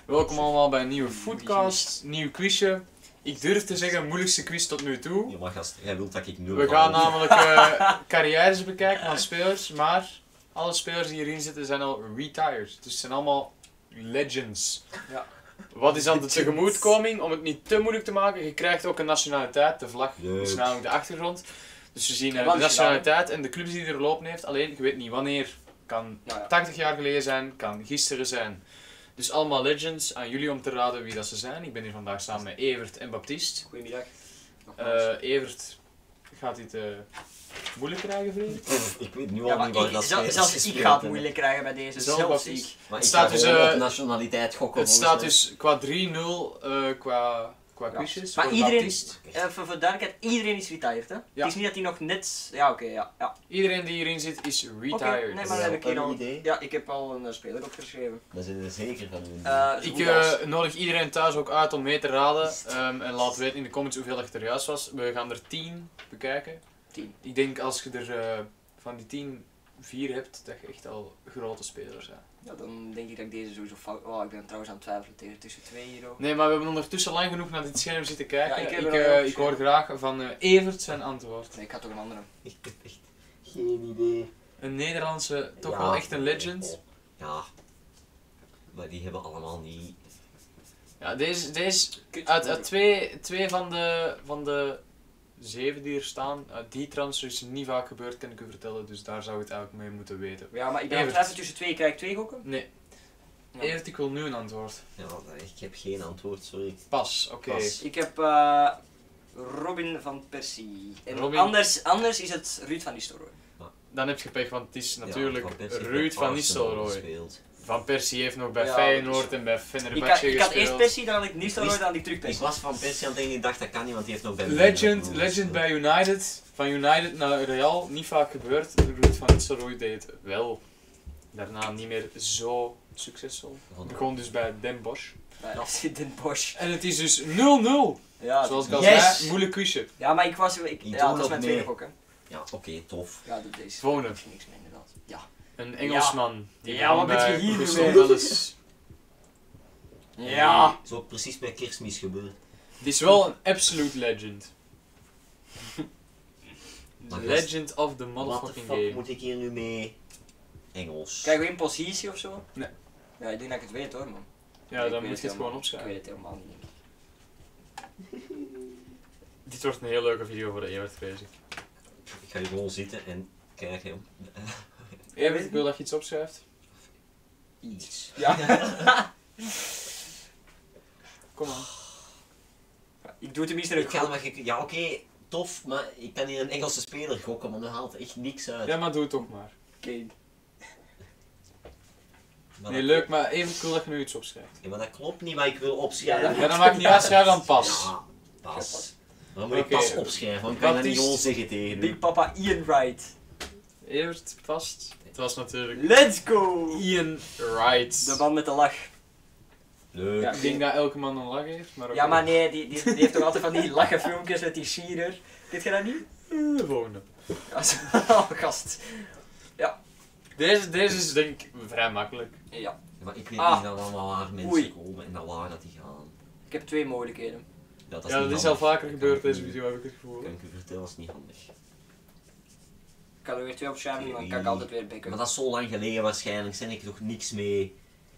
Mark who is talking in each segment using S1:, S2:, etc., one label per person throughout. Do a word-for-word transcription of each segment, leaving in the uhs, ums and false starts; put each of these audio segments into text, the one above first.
S1: Welkom allemaal bij een nieuwe Foodcast, nieuw quizje. Ik durf te zeggen, moeilijkste quiz tot nu toe.
S2: Ja, maar gast, jij wilt dat ik nul
S1: We gaan namelijk uh, carrières bekijken van spelers, maar alle spelers die hierin zitten zijn al retired. Dus het zijn allemaal legends.
S3: Ja.
S1: Wat is dan de tegemoetkoming? Om het niet te moeilijk te maken, je krijgt ook een nationaliteit, de vlag
S2: Leuk.
S1: is namelijk de achtergrond. Dus we zien uh,
S3: Wat
S1: de
S3: is
S1: nationaliteit en de clubs die er lopen heeft, alleen je weet niet wanneer. Kan
S3: Nou ja.
S1: tachtig jaar geleden zijn, kan gisteren zijn. Dus allemaal legends, aan jullie om te raden wie dat ze zijn. Ik ben hier vandaag samen met Evert en Baptiste.
S3: Goedemiddag.
S1: Uh, Evert gaat dit uh, moeilijk krijgen, vriend?
S2: Ik weet nu al
S3: Ja, maar
S2: niet waar
S3: ik,
S2: dat
S3: zelf,
S2: spelers
S3: zelfs ik
S2: gespeeld
S3: ga het
S2: hebben.
S3: moeilijk krijgen bij deze.
S1: Zelf
S3: Zelfs
S1: Baptiste.
S3: ik.
S2: Maar
S1: Het
S2: ik
S1: staat
S2: ga
S1: dus,
S2: gewoon
S1: uh,
S2: op nationaliteit gokken.
S1: Het
S2: volgens
S1: staat
S2: mij.
S1: dus qua drie nul uh, qua, qua
S3: Ja.
S1: quizjes
S3: Maar
S1: voor
S3: iedereen,
S1: Baptiste.
S3: uh, voor, voor duidelijkheid, iedereen is retired, hè?
S1: Ja.
S3: Het is niet dat hij nog net... Ja, oké, ja. ja.
S1: Iedereen die hierin zit is
S3: Oké,
S1: retired.
S3: nee, maar
S2: Ja,
S3: dan heb ik hier
S2: een
S3: al...
S2: idee.
S3: Ja, ik heb al een uh, speler opgeschreven.
S2: Daar zijn er zeker van. doen.
S3: Uh, zo
S1: Ik
S3: goed als.
S1: uh, nodig iedereen thuis ook uit om mee te raden um, en laat weten in de comments hoeveel er juist was. We gaan er tien bekijken.
S3: Tien.
S1: Ik denk als je er uh, van die tien vier hebt, dat je echt al grote spelers bent.
S3: Ja, dan denk ik dat ik deze sowieso fout... Oh, ik ben trouwens aan het twijfelen tegen tussen twee hier ook.
S1: Nee, maar we hebben ondertussen lang genoeg naar dit scherm zitten kijken.
S3: Ja, ik
S1: ik,
S3: heb
S1: ik,
S3: er al
S1: uh,
S3: op
S1: ik hoor graag van uh, Evert zijn antwoord.
S3: Nee, ik had toch een andere.
S2: Ik heb echt geen idee.
S1: Een Nederlandse, toch
S2: Ja.
S1: wel echt een legend.
S2: Ja. Maar die hebben allemaal niet...
S1: Ja, deze, deze
S3: Kut.
S1: uit, uit twee, twee van de, van de zeven die er staan, uit die transfers is niet vaak gebeurd, kan ik u vertellen, dus daar zou je het eigenlijk mee moeten weten.
S3: Ja, maar ik ben aan het
S1: Evert.
S3: twijfelen tussen twee. Krijg ik twee gokken?
S1: Nee.
S3: Ja.
S1: Evert, ik wil nu een antwoord.
S2: Ja, ik heb geen antwoord, sorry.
S1: Pas, oké.
S2: Pas.
S3: Ik heb uh, Robin van Persie. En
S1: Robin.
S3: Anders, anders is het Ruud van Nistelrooy.
S1: Dan heb je pech, want het is natuurlijk
S2: Ja, Van Persie
S1: Ruud
S2: heeft
S1: van
S2: bij Arsenal
S1: Nistelrooy.
S2: gespeeld.
S1: Van Persie heeft nog bij
S3: Ja,
S1: Feyenoord
S3: dat is-
S1: en bij
S3: Ik had,
S1: Fenerbahce
S3: ik had eerst
S1: gespeeld.
S3: Persie, dan had ik Nistelrooy,
S2: wist-
S3: dan had ik terug
S2: Ik
S3: Persie.
S2: was van Persie aan het denken, ik dacht dat kan niet, want die heeft nog bij
S1: Legend,
S2: Liverpool
S1: legend
S2: gespeeld.
S1: bij United. Van United naar Real, niet vaak gebeurd. Ruud van Nistelrooy deed het wel. Daarna niet meer zo succesvol.
S2: Van-
S1: Begon dus bij Den Bosch.
S3: Ja, dat zit Den Bosch.
S1: En het is dus nul nul.
S3: Ja,
S1: Zoals ik al
S2: Yes!
S1: zei, moeilijk quizje.
S3: ja, maar ik was... Ik,
S2: Ik
S3: ja,
S2: doe
S3: dat was
S2: nog
S3: mijn
S2: mee.
S3: tweede gok, hè.
S2: Ja, oké, tof.
S3: Ja, dat is...
S1: Volgende.
S3: Misschien niks meer, inderdaad. Ja.
S1: Een Engelsman. Die
S3: Ja, wat
S1: begon
S3: ben je
S1: bij
S3: hier nu
S1: Crystal
S3: mee?
S1: Palace.
S3: Ja.
S2: Zo precies bij kerstmis gebeurd.
S1: Die is wel een absolute legend.
S2: Maar
S1: The
S2: gast,
S1: legend of the
S2: What the
S1: motherfucking
S2: fuck
S1: game.
S2: moet ik hier nu mee? Engels.
S3: Krijgen we een positie of zo?
S1: Nee.
S3: Ja, ik denk dat ik het weet hoor, man.
S1: Ja,
S3: Ik
S1: dan
S3: weet
S1: moet je het
S3: helemaal-
S1: gewoon opschrijven.
S3: Ik weet het helemaal niet. denk ik.
S1: Dit wordt een heel leuke video voor de Evert, vrees ik.
S2: Ik ga hier gewoon zitten en kijken.
S1: Evert, ik wil dat je iets opschrijft.
S2: Iets.
S3: Ja.
S1: Kom aan.
S3: Ik doe tenminste
S2: Ik
S3: een
S2: ga
S3: gok.
S2: maar gek- ja, oké, tof, maar ik kan hier een Engelse speler gokken, maar dat haalt echt niks uit.
S1: Ja, maar doe het toch maar.
S3: Oké.
S2: Maar
S1: Nee,
S2: dat-
S1: leuk, maar even cool dat je nu iets opschrijft.
S2: Ja, maar dat klopt niet, maar ik wil opschrijven.
S1: Ja, dan maakt niet uit, schrijf dan pas.
S2: Ja, pas.
S3: pas.
S2: Dan moet ik
S1: Oké.
S2: pas opschrijven, dan kan je dat niet
S1: Baptiste.
S2: gewoon zeggen tegen
S3: Big
S2: u.
S3: Papa Ian Wright.
S1: Evert, vast. Het was natuurlijk
S3: Let's go!
S1: Ian Wright.
S3: De man met de lach.
S2: Leuk.
S3: Ja.
S1: Ik denk dat elke man een lach heeft, maar oké.
S3: Ja, maar nee, die, die, die heeft toch altijd van die lachen filmpjes met die Shearer. Kent je dat niet?
S1: Eh, De volgende.
S3: Ja, zo- oh, gast.
S1: Deze, deze is denk ik vrij makkelijk.
S3: Ja.
S2: Maar ik weet
S3: Ah.
S2: niet dat allemaal waar mensen
S3: Oei.
S2: komen en naar waar dat die gaan.
S3: Ik heb twee mogelijkheden.
S2: Ja, dat is,
S1: Ja,
S2: niet
S1: dat is al
S2: handig.
S1: vaker
S2: Dat
S1: gebeurd
S2: kan ik
S1: deze
S2: u-
S1: video, heb ik het gevoel.
S2: Kan ik u vertellen, dat is niet handig.
S3: Ik kan er weer twee opschrijven, dan kan ik altijd weer bekken.
S2: Maar dat is zo lang geleden waarschijnlijk, zijn ik nog niks mee.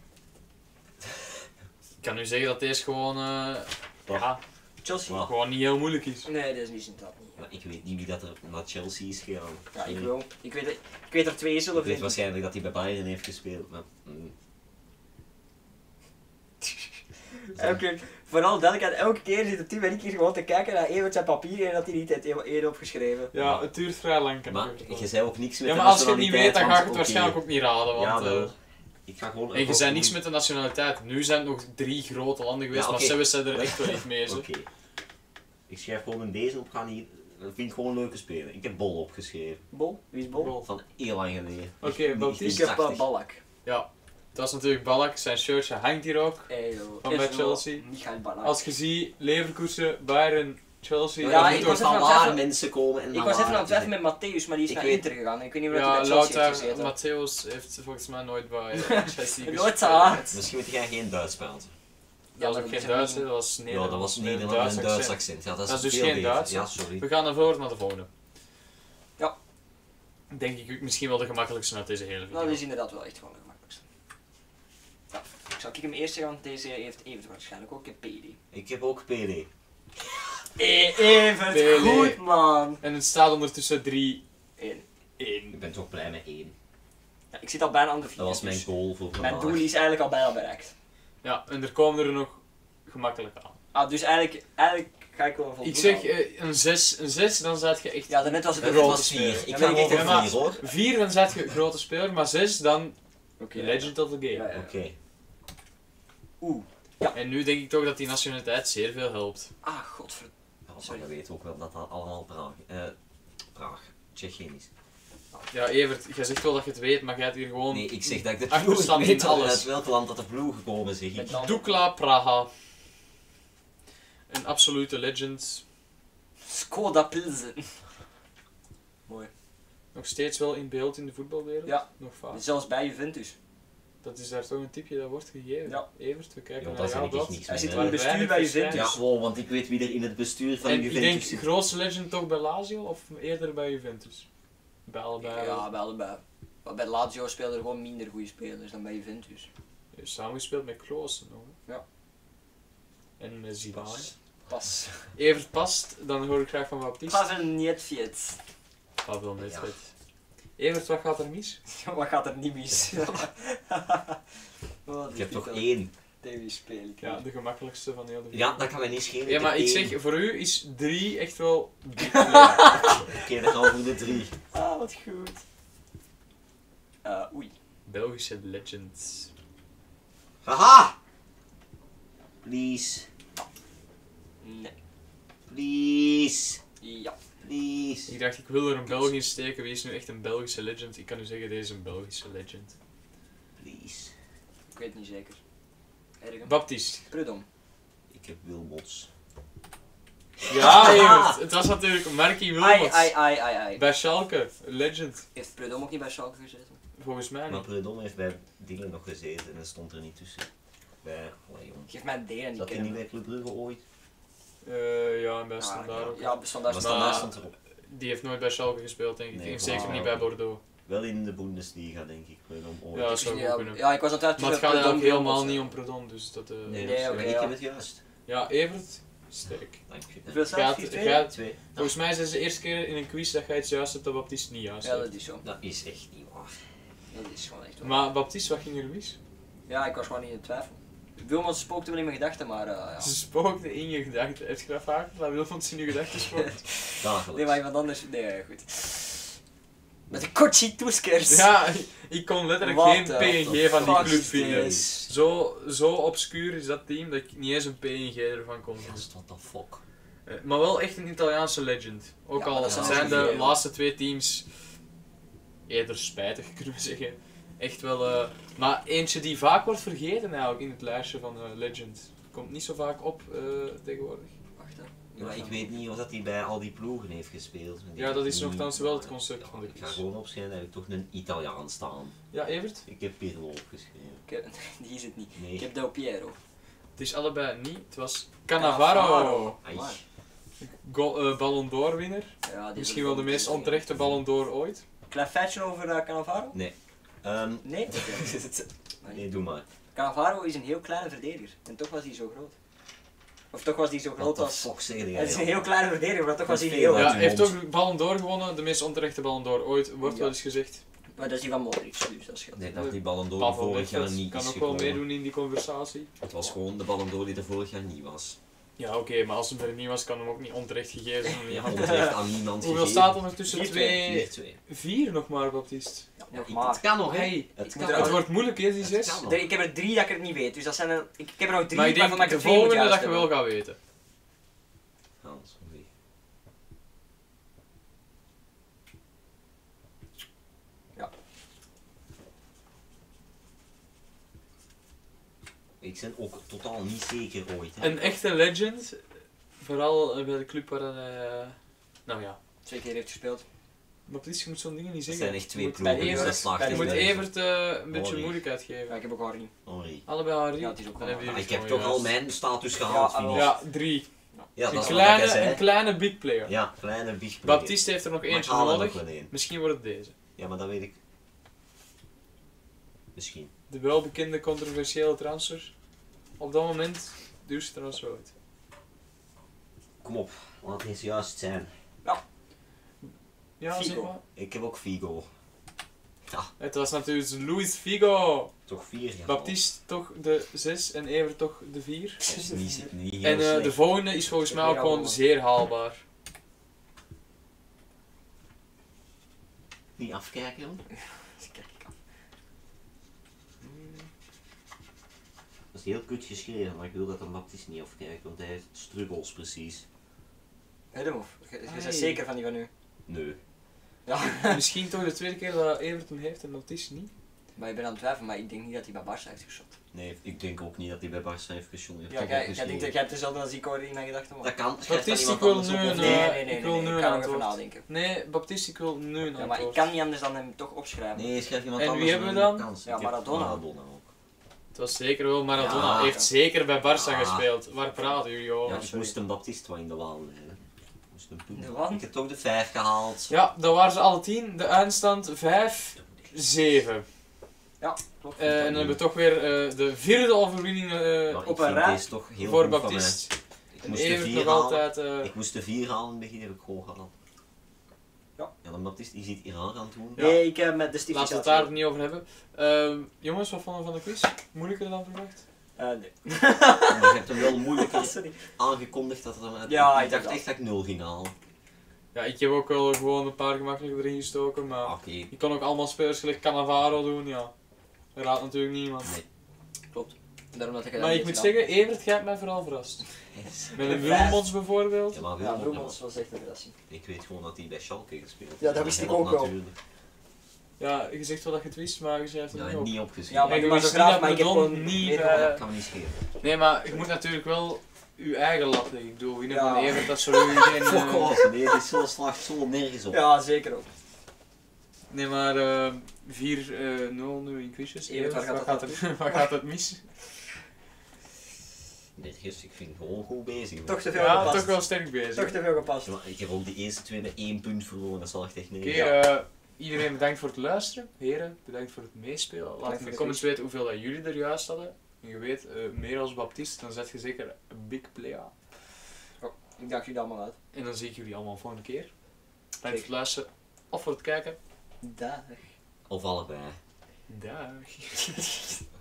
S1: Ik kan nu zeggen dat deze gewoon, eh ja,
S3: Chelsea?
S2: Wow.
S1: gewoon niet heel moeilijk is.
S3: Nee, dat is niet inderdaad niet.
S2: Maar ik weet niet wie dat er naar Chelsea is gegaan.
S3: Ja, ik
S2: Sorry.
S3: wel. Ik weet, ik weet er twee zullen
S2: Ik weet
S3: vinden.
S2: waarschijnlijk dat hij bij Bayern heeft gespeeld, maar... mm.
S3: Elke, vooral duidelijkheid, elke keer zit het team en ik hier gewoon te kijken naar Evert zijn papier en dat hij niet heeft eerder opgeschreven.
S1: Ja, het duurt vrij lang, kan
S2: Maar
S1: ik je
S2: je
S1: vertellen.
S2: zei ook niks met
S1: Ja,
S2: de
S1: maar als je het niet weet, dan ga ik het
S2: want-
S1: waarschijnlijk
S2: oké.
S1: ook niet raden, want...
S2: Ja,
S1: eh,
S2: wel. Ik ga gewoon...
S1: en je zei niks met de nationaliteit. Nu zijn het nog drie grote landen geweest,
S2: Ja,
S1: maar
S2: oké.
S1: zelfs zijn er echt wel niet mee. zo.
S2: Oké. Ik schrijf gewoon in deze op, ga niet... Dat vind ik gewoon leuke spelen. Ik heb Bol opgeschreven.
S3: Bol? Wie is Bol?
S1: Bol.
S2: Van heel lang geleden.
S1: Oké,
S2: Echt
S1: Baptiste.
S3: Ik heb uh,
S2: tachtig.
S3: Ballack.
S1: Ja, dat is natuurlijk Ballack. Zijn shirtje hangt hier ook.
S3: Hey, joh.
S1: Van bij
S3: Is wel
S1: Chelsea.
S3: Michael Ballack.
S1: Als je ziet, Leverkusen, Bayern Chelsea.
S3: Ja,
S1: dat
S3: ik
S1: moet
S3: was
S1: ook-
S3: even aan
S2: van
S3: het
S2: waar
S3: twijfelen.
S2: mensen komen en
S3: Ik
S2: dan
S3: was even
S2: waar
S3: aan het
S2: het
S3: twijfelen met Matthäus, maar die is
S2: Ik
S3: naar
S2: weet-
S3: Inter gegaan. Ik weet niet of hij
S1: Ja,
S3: bij Chelsea heeft
S1: Lautaro,
S3: gezeten.
S1: Matthäus heeft volgens mij nooit bij Chelsea
S3: Nooit
S1: gespeeld.
S3: aan.
S2: is. Misschien moet jij geen Duits praten.
S1: Dat was
S3: Ja,
S1: ook
S3: maar
S1: geen
S3: dat is
S1: Duits, hè, dat was
S2: Ja,
S1: Nederlands.
S2: dat was
S1: met een
S2: Nederland met een Duits
S1: accent.
S2: accent. Ja, dat is,
S1: Dat is dus
S2: veel
S1: geen
S2: beter.
S1: Duits,
S2: Ja,
S1: hè?
S2: sorry.
S1: We gaan ervoor naar de volgende.
S3: Ja.
S1: Denk ik misschien wel de gemakkelijkste uit deze hele video.
S3: Nou, dat is inderdaad wel echt gewoon de gemakkelijkste. Ja, ik zal ik hem eerst zeggen, want deze heeft Evert waarschijnlijk ook een P D.
S2: Ik heb ook P D.
S3: E Evert,
S1: P D.
S3: goed man!
S1: En het staat ondertussen drie
S3: Eén.
S1: één.
S2: Ik ben toch blij met één.
S3: Ja, ik zit al bijna aan de vier.
S2: Dat was mijn
S3: dus
S2: goal voor
S3: mijn
S2: vandaag.
S3: doel is eigenlijk al bijna bereikt.
S1: Ja, en er komen er nog gemakkelijk aan.
S3: Ah, dus eigenlijk, eigenlijk ga ik wel een voldoende
S1: Ik zeg
S3: halen.
S1: eh, een zes, een zes, dan zet je echt...
S3: Ja, daarnet was het
S2: Dat
S1: Grote
S2: was vier.
S1: speler.
S2: Ik
S3: Ja,
S2: ga
S3: weet ik
S2: gewoon
S3: echt
S2: voor
S1: niet.
S2: vier hoor.
S1: Vier, dan zet je grote speler, maar zes, dan
S3: Oké,
S1: legend of the game.
S3: Ja, ja.
S2: Oké.
S3: Oeh.
S1: En nu denk ik toch dat die nationaliteit zeer veel helpt.
S3: Ah, godverdomme.
S2: Ja,
S3: Sorry.
S2: we weten ook wel dat dat allemaal Praag, eh, Praag, Tsjechië is.
S1: Ja, Evert, jij zegt wel dat je het weet, maar jij hebt hier gewoon...
S2: Nee, ik zeg dat ik de
S1: Achterstand
S2: ploeg
S1: in
S2: weet
S1: alles.
S2: uit welk land dat de ploeg gekomen zeg ik.
S3: Met name-
S1: Dukla Praha. Een absolute legend.
S3: Skoda Pilsen. Mooi.
S1: Nog steeds wel in beeld in de voetbalwereld.
S3: Ja.
S1: Nog vaak.
S3: Zelfs bij Juventus.
S1: Dat is daar toch een tipje dat wordt gegeven.
S3: Ja.
S1: Evert, we kijken
S2: Ja,
S1: naar
S2: daar
S1: jouw
S2: zeg ik
S1: blad.
S2: niks
S3: Hij
S2: mee,
S3: zit
S2: hè.
S3: in het bestuur
S1: weinig
S3: bij
S1: verschijnt.
S3: Juventus.
S2: Ja, wow, want ik weet wie er in het bestuur van
S1: En ik
S2: Juventus
S1: denk,
S2: zit.
S1: grootste legend toch bij Lazio of eerder bij Juventus? Bij allebei.
S3: Ja, bij allebei. Maar bij Lazio spelen er gewoon minder goede spelers dan bij Juventus.
S1: Je hebt samengespeeld met Klaassen nog. Hè?
S3: Ja.
S1: En met Zidane.
S2: Pas.
S3: Pas.
S1: Evert past, dan hoor ik graag van Baptiste.
S3: Pavel Nietviet.
S1: Pavel Nedved.
S2: Ja.
S1: Evert, wat gaat er mis?
S3: Wat gaat er niet mis? Oh,
S2: Ik heb toch één.
S3: Tegen wie speel ik?
S1: Ja, de gemakkelijkste van heel de
S2: Ja, dat kan mij niet schelen.
S1: Ja, maar
S2: heb
S1: ik
S2: één.
S1: zeg, voor u is drie echt wel big player.
S2: Oké, dan gaan we voor de drie.
S3: Ah, wat goed. Uh, oei.
S1: Belgische legend.
S2: Haha! Please.
S3: Nee.
S2: Please.
S3: Ja.
S2: Please.
S1: Ik dacht, ik wil er een Belg in steken. Wie is nu echt een Belgische legend? Ik kan u zeggen, deze is een Belgische legend.
S2: Please.
S3: Ik weet het niet zeker. Ergen.
S1: Baptiste.
S3: Prudom.
S2: Ik heb Wilmots.
S1: Ja, Evert. Het was natuurlijk Marky
S3: Ai,
S1: Wilmots.
S3: ai, ai, ai, ai.
S1: Bij Schalke. Legend.
S3: Heeft Prudom ook niet bij Schalke gezeten?
S1: Volgens mij
S2: Maar
S1: niet.
S2: Predom heeft bij dingen nog gezeten en dat stond er niet tussen. Bij, allee jongen.
S3: Geef mij een D en die
S2: Zat hij niet
S3: kennen.
S2: bij Club Brugge ooit?
S1: Eh, ja, en bij
S3: Ah,
S1: Standaard ook.
S3: Ja, standaard.
S2: Maar
S1: Maar-
S2: standaard stond erop.
S1: Die heeft nooit bij Schalke gespeeld, denk ik.
S2: Nee,
S1: en zeker
S2: wauw.
S1: niet bij Bordeaux.
S2: Wel in de Bundesliga denk ik. Predom ooit.
S1: Ja, dat zou goed
S3: ja,
S1: kunnen.
S3: ja, ik was altijd
S1: Maar het gaat eigenlijk helemaal niet om Predom, dus dat... eh,
S2: Nee,
S3: Nee,
S2: dat is-
S3: oké,
S2: ik
S3: ja.
S2: heb het juist.
S1: Ja, Evert. Sterk.
S2: Dank je.
S3: Hoeveel staat
S1: Gaat,
S3: het?
S1: gaat,
S2: Twee.
S1: volgens mij is het de eerste keer in een quiz dat jij het juist hebt dat Baptiste niet juist
S3: Ja,
S1: heeft.
S3: dat is zo.
S2: Dat is echt niet waar.
S3: Dat is gewoon echt waar.
S1: Maar Baptiste, wat ging er mis?
S3: Ja, ik was gewoon niet in twijfel. Wilmots spookte wel in mijn gedachten, maar uh, ja.
S1: Ze spookte in je gedachten. Heb je dat vaak? Dat Wilfons in je gedachten spookt?
S2: Dagelijks.
S3: Nee, maar iemand anders. Nee, goed. Met de Kochi Toeskers.
S1: Ja, ik kon letterlijk
S3: What
S1: geen
S3: the
S1: P N G van die
S3: fuck
S1: club
S3: is
S1: vinden.
S3: this?
S1: Zo, zo obscuur is dat team dat ik niet eens een P N G ervan kon vinden.
S2: Gast, what the fuck.
S1: Eh, Maar wel echt een Italiaanse legend. Ook
S3: Ja, maar
S1: al
S3: dat
S2: zijn
S1: zijn
S2: ze
S1: de
S2: veel.
S1: laatste twee teams eerder spijtig, kunnen we zeggen. Echt wel, eh, maar eentje die vaak wordt vergeten eigenlijk in het lijstje van eh, legend. Komt niet zo vaak op eh, tegenwoordig.
S3: Wacht, hè.
S2: Ja, maar ik weet niet of dat hij bij al die ploegen heeft gespeeld. Ik
S1: Ja,
S2: denk
S1: dat is
S2: niet.
S1: nogthans wel het concept van de
S2: Ik ga
S1: quiz.
S2: gewoon opschrijven dat ik toch een Italiaan staan.
S1: Ja, Evert?
S2: Ik heb Pirlo opgeschreven.
S3: Ik heb- die is het niet. Ik
S2: Nee.
S3: heb Del Piero.
S1: Het is allebei niet. Het was Cannavaro.
S2: Ai.
S3: Amai.
S1: Go- eh, Ballon d'Or winnaar.
S3: Ja, die is
S1: Misschien
S3: ook
S1: wel de
S3: goed.
S1: meest onterechte Ballon d'Or ooit.
S3: Klein feitje over uh, Cannavaro?
S2: Ehm,
S3: Nee?
S2: nee, doe maar.
S3: Cannavaro is een heel kleine verdediger. En toch was hij zo groot. Of toch was hij zo
S2: Wat
S3: groot
S2: de
S3: als...
S2: fuck zeg jij?
S3: Het is een
S2: dan?
S3: heel kleine verdediger, maar toch was hij
S2: veel,
S3: heel...
S2: hè?
S1: Ja,
S2: Uit
S1: hij
S2: uw
S1: heeft
S2: mond.
S1: ook Ballon d'Or gewonnen. De meest onterechte Ballon d'Or ooit, wordt
S3: Ja.
S1: wel eens gezegd.
S3: Maar dat is die van Modric, dus dat scheelt.
S2: Nee, dat die Ballon d'Or
S1: Pavel
S2: vorig jaar
S1: Nedved
S2: niet
S1: kan
S2: is
S1: ook wel
S2: gekomen.
S1: meedoen in die conversatie.
S2: Het was gewoon de Ballon d'Or die er vorig jaar niet was.
S1: Ja, oké, maar als hem er niet was, kan hem ook niet onterecht gegeven worden.
S2: Ja, onterecht aan niemand
S1: Hoeveel
S2: gegeven.
S1: staat er nog tussen
S3: vier
S1: twee...
S2: vier twee.
S1: Vier nog maar, Baptiste.
S3: Ja,
S2: Ja,
S3: nog
S2: ik-
S3: maar.
S2: het kan nog, hè?
S1: Hey,
S2: Het
S3: ik
S2: kan
S3: moet er
S1: het
S2: nog.
S1: wordt moeilijk, hè, die
S2: Het
S1: zes.
S2: kan nog.
S3: Er- ik heb er drie dat ik het niet weet, dus dat zijn er... Ik, ik heb er nog drie
S1: Maar ik denk
S3: waarvan ik
S1: de
S3: er twee moet
S1: volgende dat
S3: juist
S1: je wel
S3: hebben.
S1: gaat weten.
S2: Hans, oei.
S3: Ja.
S2: Ik ben ook totaal niet zeker ooit. Hè.
S1: Een echte legend, vooral eh, bij de club waar hij... eh, nou ja.
S3: Twee keer heeft gespeeld.
S1: Baptiste, je moet zo'n dingen niet
S2: Dat
S1: zeggen.
S2: zijn echt twee
S1: Je moet
S2: ploegen,
S1: bij
S2: dus
S1: Evert-
S2: dat slaagt
S3: bij
S1: Je
S2: echt
S1: moet
S2: nergens op.
S1: Evert eh, een beetje
S2: Henri.
S1: moeilijkheid
S3: Ja,
S1: geven.
S3: ik heb ook Henri.
S2: Henri.
S1: Allebei Henri.
S3: Ja, het is ook
S1: Dan
S3: wel
S1: hebben
S2: Ja,
S1: jullie
S2: ik heb
S1: het
S2: toch
S1: gewoon
S2: al
S1: juist.
S2: mijn status gehaald,
S3: Ja,
S2: vind ik.
S1: Ja, drie.
S2: Ja,
S1: Een
S2: dat is wat ik
S1: kleine,
S2: zei.
S1: een kleine big player.
S2: Ja, kleine big player.
S1: Baptiste heeft er nog
S2: Maar
S1: eentje
S2: ik haal er
S1: nodig.
S2: nog wel één.
S1: Misschien wordt het deze.
S2: Ja, maar dat weet ik. Misschien.
S1: De welbekende controversiële transfer. Op dat moment duurste transfer ooit.
S2: Kom op, laat het eens juist zijn.
S1: Ja,
S3: Figo.
S1: zeg maar.
S2: Ik heb ook Figo.
S1: Het was natuurlijk Luis Figo.
S2: Toch vier gehaald.
S1: Baptiste toch de zes en Evert toch de vier.
S2: Dat is niet, niet heel
S1: En eh,
S2: slecht.
S1: de volgende is volgens mij ook
S3: Weer
S1: gewoon
S3: allemaal.
S1: zeer haalbaar.
S2: Niet afkijken, joh.
S3: Kijk, ik af.
S2: Dat is heel kut geschreven, maar ik wil dat een Baptiste niet afkijkt, want hij heeft struggles precies.
S3: Hedemhof. Je je
S1: Hey.
S3: bent zeker van die van u.
S2: Nee.
S3: Ja.
S1: Misschien toch de tweede keer dat Evert hem heeft en Baptiste niet.
S3: Maar ik ben aan het twijfelen, maar ik denk niet dat hij bij Barca heeft geschot.
S2: Nee, ik denk ook niet dat hij bij Barca heeft geschoten.
S3: Ja, jij, jij denkt dat jij hetzelfde als ik hoor in mijn gedachten.
S2: Dat kan. Schrijf
S1: Baptiste,
S2: dan
S1: ik wil
S2: iemand
S1: nu
S2: anders op,
S1: een,
S2: of
S3: Nee,
S2: niet?
S1: eh,
S3: nee, nee,
S1: ik
S3: nee,
S1: wil
S3: nee,
S1: nu
S3: ik
S1: een
S3: kan nog even
S1: antwoord.
S3: nadenken.
S1: Nee, Baptiste, ik wil nu een
S3: Ja, maar ik
S1: antwoord.
S3: kan niet anders dan hem toch opschrijven.
S2: Nee, schrijf iemand
S1: En wie
S2: anders
S1: hebben we
S2: een
S1: dan?
S2: kans.
S3: Ja,
S2: Ik heb
S3: Maradona.
S2: Maradona ook.
S1: Het was zeker wel Maradona.
S2: Ja.
S1: Hij heeft zeker bij Barça
S2: Ja.
S1: gespeeld. Waar praten jullie over?
S2: Ja,
S1: Ja,
S2: ik moest een Baptiste wel in de waan leiden. Ik moest hem doen.
S3: De waan?
S2: Ik heb toch de vijf gehaald.
S1: dat waren ze alle tien. De eindstand vijf zeven.
S3: Ja, klopt.
S1: Eh, en dan hebben we toch weer eh, de vierde overwinning eh,
S2: Maar
S3: op
S2: ik
S3: een
S2: vind
S3: rij
S2: deze toch heel
S1: voor
S2: goed van mij.
S1: Baptiste.
S2: Ik
S1: En
S2: moest de
S1: Evert
S2: vier
S1: nog
S2: halen.
S1: altijd... eh,
S2: Ik moest de vier halen in het begin, heb ik gewoon gehaald.
S3: Ja.
S2: Ja, dan Baptiste, die zit hier aan gaan doen.
S1: Ja.
S3: Nee, ik heb met de stift.
S1: Laten we het daar niet over hebben. Ehm, jongens, wat vonden we van de quiz? Moeilijker dan verwacht?
S3: Uh, nee.
S2: Maar je hebt hem wel moeilijk
S3: Sorry.
S2: aangekondigd dat het hem uit...
S3: Ja,
S2: ik
S3: ik
S2: dacht
S3: dacht
S2: echt dat ik nul ging halen.
S1: Ja, ik heb ook wel gewoon een paar gemakkelijker erin gestoken, maar...
S2: Ah, Oké.
S1: Je kan ook allemaal spelers gelijk Cannavaro doen, ja. Dat raadt natuurlijk niemand.
S2: Nee.
S3: Klopt. Daarom dat ik het
S1: Maar ik moet zeggen, Evert, jij hebt mij vooral verrast. Met een
S3: Vijf.
S1: Wilmots bijvoorbeeld.
S2: Ja, maar
S3: Ja,
S2: Wilmot,
S3: Broemels was echt een verrassing.
S2: ik weet gewoon dat hij bij Schalke gespeeld heeft.
S3: Ja, dat wist ik ook wel.
S2: Natuurlijk.
S1: Ja, je zegt wel dat je het wist, maar je schrijft het
S2: Ja,
S1: niet op.
S2: niet opgeschreven.
S3: Ja, maar
S1: En
S3: ik
S1: je
S3: was
S1: wist
S3: graag,
S1: niet
S3: maar ik
S1: dat
S3: heb
S1: Predon
S3: gewoon
S1: niet...
S3: meer
S1: eh,
S2: Dat kan me niet schelen.
S1: Nee, maar je moet natuurlijk wel je eigen lat leggen. Ik bedoel, winnen
S3: Ja.
S1: van Evert, dat zou je geen...
S2: Fuck
S1: eh,
S2: off, nee, dit zo slaagt zo nergens op.
S3: Ja, zeker ook.
S1: Nee, maar eh, vier nul nu in quizjes.
S3: Evert, waar
S1: Evert,
S3: gaat
S1: wat
S3: het
S1: gaat, er, waar gaat het mis?
S2: Nergens, ik vind het gewoon goed bezig.
S3: Toch te veel
S1: Ja,
S3: gepast.
S1: toch wel sterk bezig.
S3: Toch te veel gepast.
S2: Ja, maar ik heb ook de eerste twee met één punt verloren, dat zal echt echt
S1: Oké,
S2: nergens.
S1: eh, iedereen bedankt voor het luisteren. Heren, bedankt voor het meespelen. Laat
S3: voor
S1: in de
S3: de
S1: comments weten hoeveel dat jullie er juist hadden. En je weet, eh, meer als Baptiste, dan zet je zeker een big player.
S3: Ik dacht jullie allemaal uit.
S1: En dan zie ik jullie allemaal volgende keer. Bedankt voor het luisteren of voor het kijken.
S3: Dag.
S2: Of allebei.
S1: Dag.